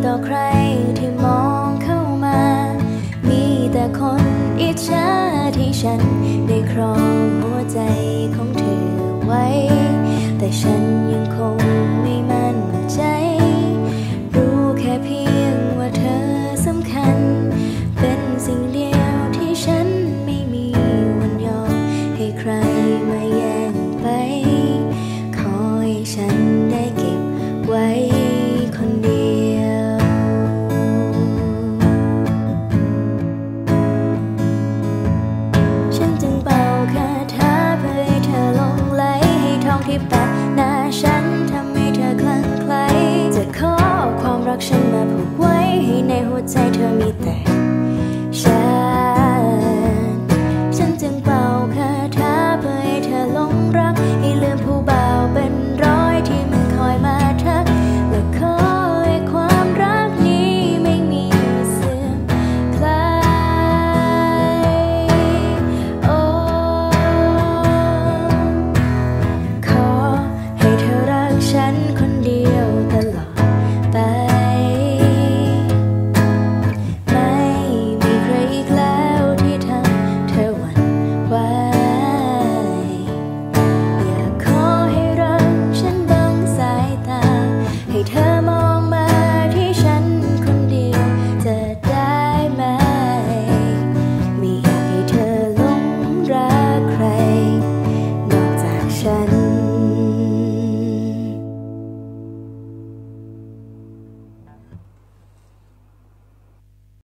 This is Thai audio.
ต่อใครที่มองเข้ามามีแต่คนอิจฉาที่ฉันได้ครองหัวใจของเธอไว้แต่ฉันยังคงไม่มั่นใจรู้แค่เพียงว่าเธอสำคัญเป็นสิ่งเดียวที่ฉันไม่มีวันยอมให้ใครมาแย่งไปขอให้ฉันได้เก็บไว้คนเดียวฉันจึงเป่าคาถาเพื่อให้เธอหลงไหลให้ทองที่แปะหน้าฉันทำให้เธอคลั่งไคล้จะขอความรักฉันมาผูกไว้ให้ในหัวใจเธอมีแต่